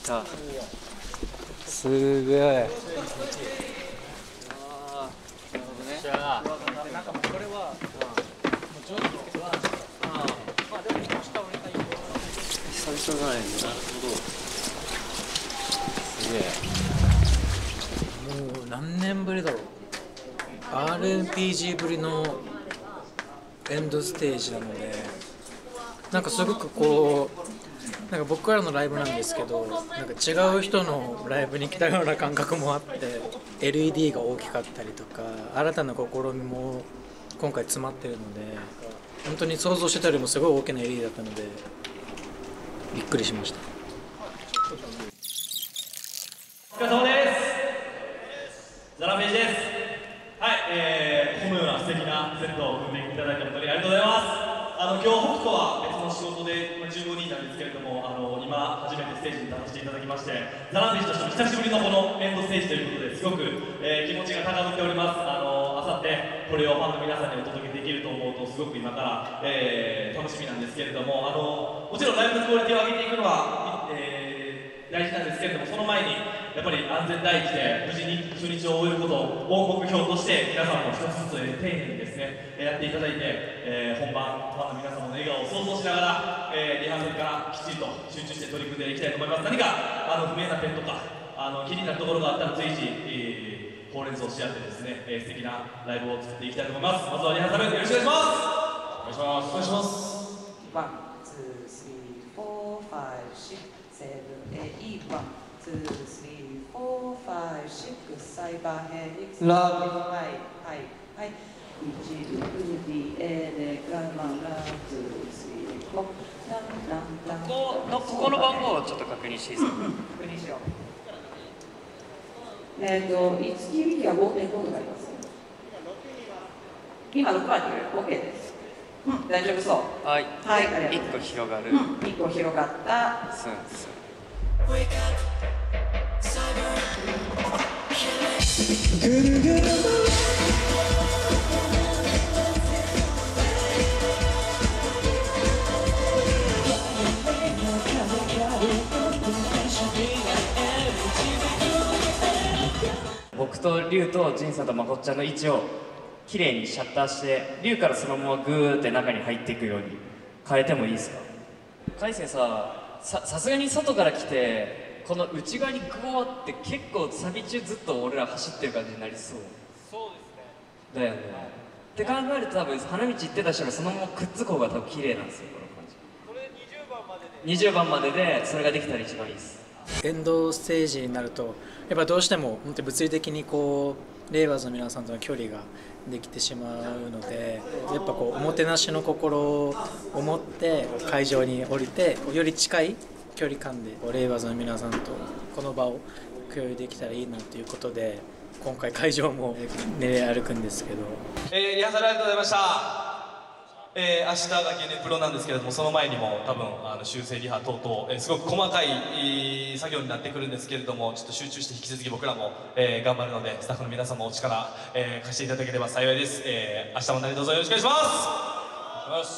た。すごい。なるほどね。じゃあなんかもうこれはもう上手につけてはまあでも下降りたい。久々じゃないんだ。なるほど。すげえ。もう何年ぶりだろう。RPG ぶりのエンドステージなので、なんかすごくこうなんか僕らのライブなんですけど、なんか違う人のライブに来たような感覚もあって、 LED が大きかったりとか新たな試みも今回詰まってるので、本当に想像してたよりもすごい大きな LED だったのでびっくりしました。 お疲れ様です。ザラメージです。はい、このような素敵なセットを組んでいただいたことにありがとうございます。今日北斗は別の仕事で15人なんですけれども、今初めてステージに立たせていただきまして、ザラメージとしても久しぶりのこのエンドステージということですごく、気持ちが高ぶっております。あさってこれをファンの皆さんにお届けできると思うとすごく今から、楽しみなんですけれども、もちろんライブのクオリティを上げていくのは、大事なんですけれども、その前にやっぱり安全第一で無事に初日を終えることを目標として皆さんも一つずつ丁寧にですねやっていただいて、本番ファンの皆様の笑顔を想像しながら、リハーサルからきっちりと集中して取り組んでいきたいと思います。何か不明な点とか気になるところがあったら随時、ほうれん草し合ってですね、素敵なライブを作っていきたいと思います。まずはリハーサルよろしくお願いします。お願いします。お願いします。 1、2、3、4、5、6、7、8、1、2、3、4、5、6、サイバーヘリックス、ラブ、はいはいはい、1、2、3、エレガマラ、2、3、4、 ここの番号をちょっと確認していいですか。 確認しよう。1月引きは5.5となります。今6番にいる OK です。大丈夫そう。はい。はい、ありがとう。 1個広がる。 1個広がった。 そうです。僕とリュウとジンさんとまこっちゃんの位置を綺麗にシャッターして、リュウからそのままグーって中に入っていくように変えてもいいですか。海星さすがに外から来てこの内側にグワーって結構サビ中ずっと俺ら走ってる感じになりそう。そうですね。だよね。って考えると多分花道行ってた人がそのままくっつく方が多分綺麗なんですよ、この感じ。これ20番までで20番まででそれができたら一番いいです。エンドステージになるとやっぱどうしても本当に物理的にこうレイバーズの皆さんとの距離ができてしまうので、やっぱこうおもてなしの心を持って会場に降りてより近い距離感でレイバーズの皆さんとこの場を共有できたらいいなということで、今回会場も練り歩くんですけど、 リハーサルありがとうございました。明日がゲネプロなんですけれども、その前にも多分修正リハ等々、すごく細かい作業になってくるんですけれども、ちょっと集中して引き続き僕らも、頑張るので、スタッフの皆様お力、貸していただければ幸いです。明日も何卒よろしくお願いします。お願いします。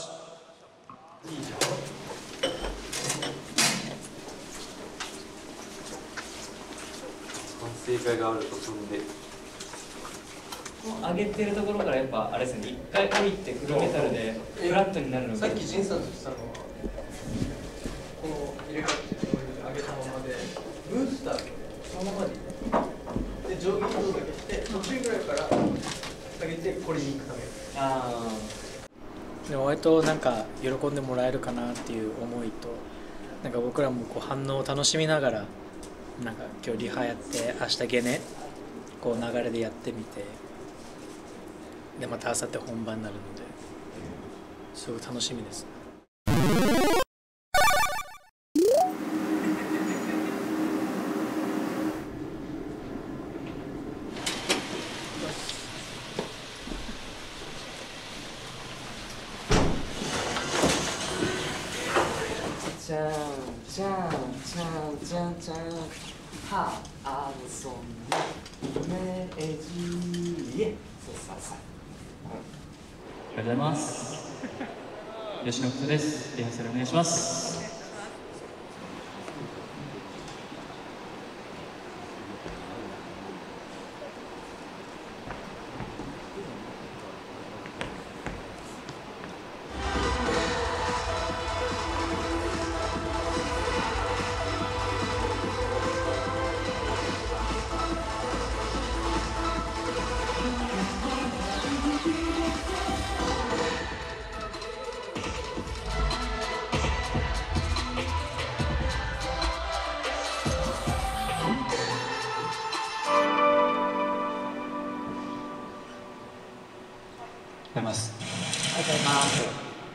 反省会があると飛んで上げてるところからやっぱあれですね、一回降りてフルメタルでフラットになるのが、 さっき仁さんとしたのはこの入れ替えて上げたままでブースターでそのままで上下移動だけして途中ぐらいから下げてこれに行くため。 でも割となんか喜んでもらえるかなっていう思いと、なんか僕らもこう反応を楽しみながら、なんか今日リハやって明日ゲネこう流れでやってみて、でまた明後日本番になるのですごい楽しみです。じゃんじゃんじゃんじゃんじゃんはあそんなイメージ、そうそうそう。 おはようございます。吉野福です。リハーサルお願いします。 ざいます。 ありがとうございます。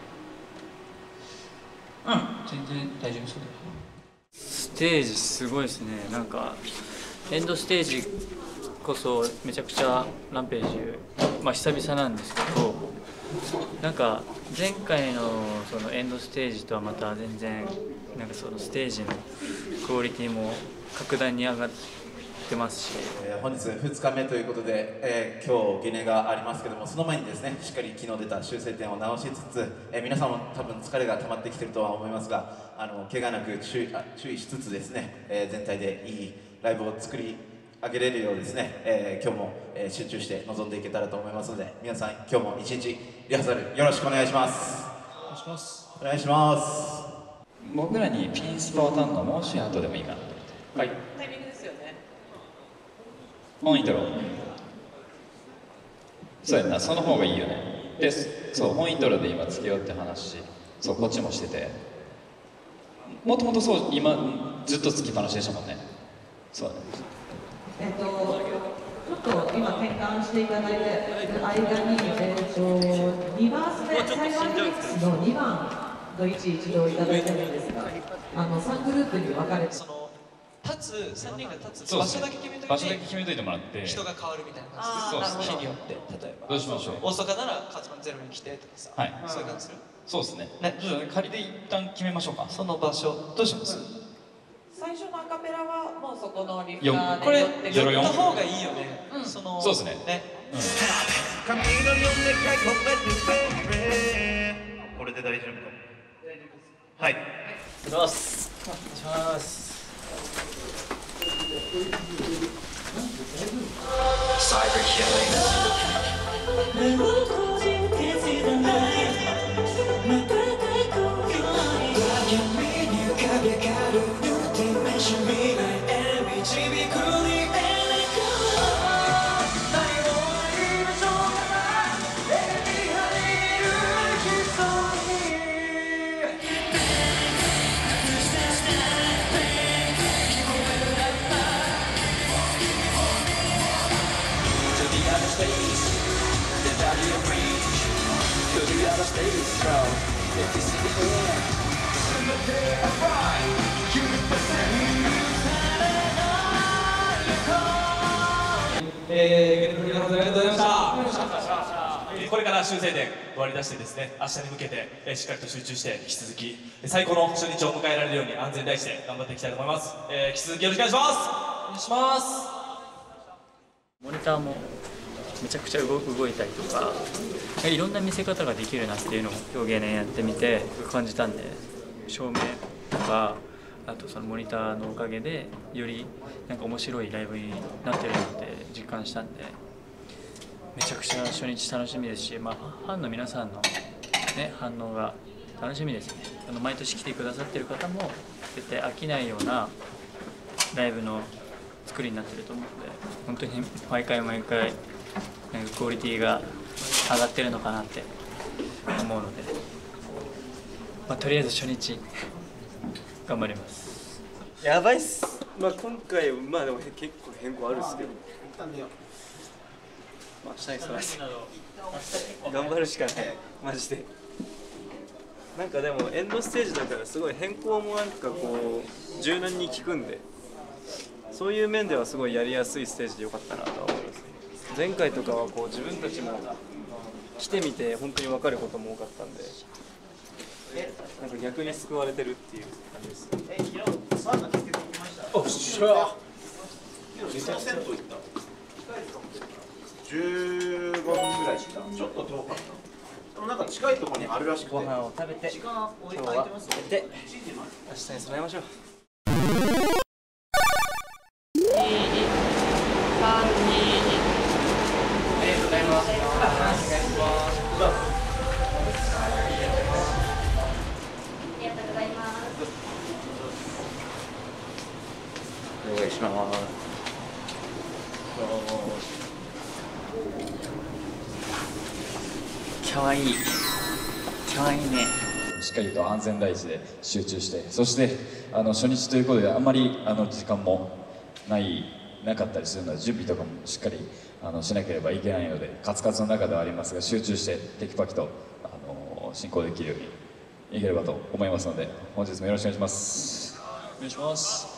全然大丈夫そうです。ステージすごいですね。なんかエンドステージこそめちゃくちゃランページ、久々なんですけど、なんか前回のそのエンドステージとはまた全然なんかそのステージのクオリティも格段に上がってますし、 本日2日目ということで、今日ゲネがありますけども、その前にですね、しっかり昨日出た修正点を直しつつ、皆さんも多分疲れが溜まってきてるとは思いますが、怪我なく注意しつつですね、全体でいいライブを作り上げれるようですね、今日も集中して臨んでいけたらと思いますので、皆さん今日も一日リハーサルよろしくお願いします。 お願いします。 お願いします。 僕らにピンスパを担当もうし後でもいいかなと思って。はい。 タイミングですよね。 本イントロ。そうやな、その方がいいよね。で、そう、本イントロで今つけようって話、そう、こっちもしてて。もともとそう、今、ずっとつきっぱなしでしたもんね。そうだね。 ちょっと今転換していただいている間に、2バースでサイバーヘリックスの2番の位置一度いただいてるんですが、3グループに分かれて、 その立つ3人が立つ場場所だけ決めといて、 場所だけ決めといてもらって、 人が変わるみたいな感じで、日によって例えばどうしましょう。 大阪なら勝間ゼロに来てとかさ、 はい、 そういう感じする。 そうですね。じゃあ仮で一旦決めましょうか。 その場所どうします？ 最初のアカペラはもうそこのリフターこれで寄って寄った方がいいよね。 そうですね。 これで大丈夫か。はい。 お願いします。お願いします。 これから修正点割り出してですね、明日に向けてしっかりと集中して引き続き最高の初日を迎えられるように安全第一で頑張っていきたいと思います。引き続きよろしくお願いします。お願いします。 モニターもめちゃくちゃ動いたりとか、いろんな見せ方ができるなっていうのを表現やってみて感じたんで、照明とかあとそのモニターのおかげでよりなんか面白いライブになってるなって実感したんで、めちゃくちゃ初日楽しみですし、ファンの皆さんの、ね、反応が楽しみですね。毎年来てくださってる方も絶対飽きないようなライブの作りになってると思うので、本当に毎回なんかクオリティが上がってるのかなって思うので、とりあえず初日頑張ります。 やばいっす。今回でも結構変更あるんですけど、明日に備えて頑張るしかない、マジで。なんかでもエンドステージだからすごい変更もなんかこう柔軟に効くんで、そういう面ではすごいやりやすいステージでよかったなとは思います。前回とかはこう自分たちも来てみて本当に分かることも多かったんで、なんか逆に救われてるっていう感じです。 おっしゃ。15分ぐらいした。ちょっと遠かった。でもなんか近いところにあるらしくて。ご飯を食べて、今日は寝て、明日に備えましょう。 お願いします。かわいい。かわいいね。 しっかりと安全第一で集中して、そして初日ということであんまり時間もなかったりするので、準備とかもしっかりしなければいけないので、カツカツの中ではありますが集中してテキパキと進行できるようにいければと思いますので、本日もよろしくお願いします。 お願いします。